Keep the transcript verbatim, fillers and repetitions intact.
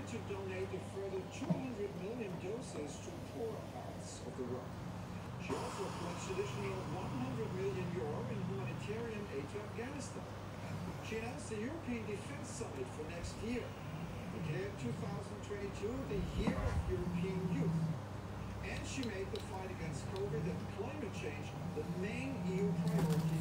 to donate a further two hundred million doses to poorer parts of the world. She also pledged additional one hundred million euro in humanitarian aid to Afghanistan. She announced the European Defence Summit for next year, declared two thousand twenty-two the Year of European Youth. And she made the fight against COVID and climate change the main E U priority